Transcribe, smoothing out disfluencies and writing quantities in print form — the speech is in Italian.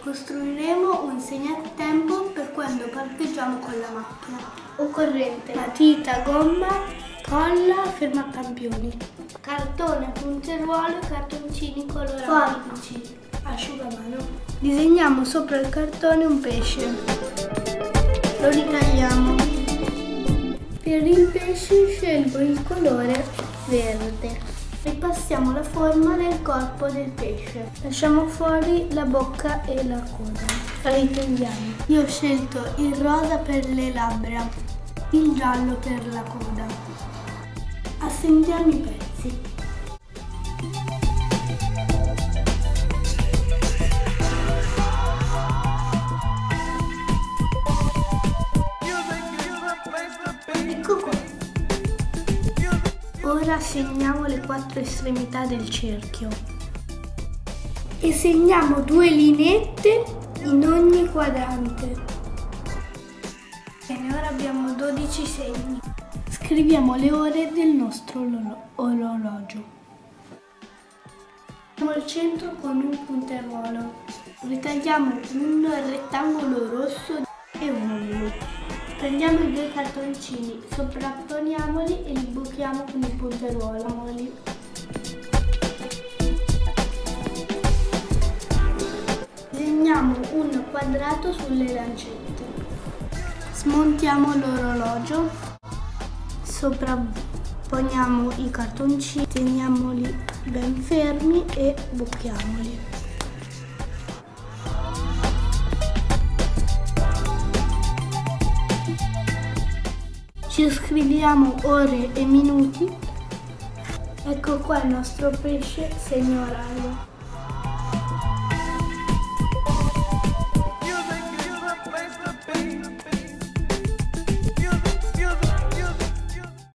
Costruiremo un segnatempo per quando parcheggiamo con la macchina. Occorrente: matita, gomma, colla, fermacampioni, cartone, punteruolo, cartoncini colorati, forbici, asciugamano. Disegniamo sopra il cartone un pesce. Lo ritagliamo. Per il pesce scelgo il colore verde. Ripassiamo la forma del corpo del pesce. Lasciamo fuori la bocca e la coda. Ritagliamo. Io ho scelto il rosa per le labbra, il giallo per la coda. Assembliamo i pezzi. Ecco qua. Ora segniamo le 4 estremità del cerchio e segniamo 2 lineette in ogni quadrante. Bene, ora abbiamo 12 segni. Scriviamo le ore del nostro orologio. Facciamo il centro con un punteruolo. Ritagliamo un rettangolo rosso e uno blu. Prendiamo i 2 cartoncini, sovrapponiamoli e li buchiamo con il punteruolo. Disegniamo un quadrato sulle lancette. Smontiamo l'orologio, sovrapponiamo i cartoncini, teniamoli ben fermi e buchiamoli. Ci scriviamo ore e minuti. Ecco qua il nostro pesce segno orario.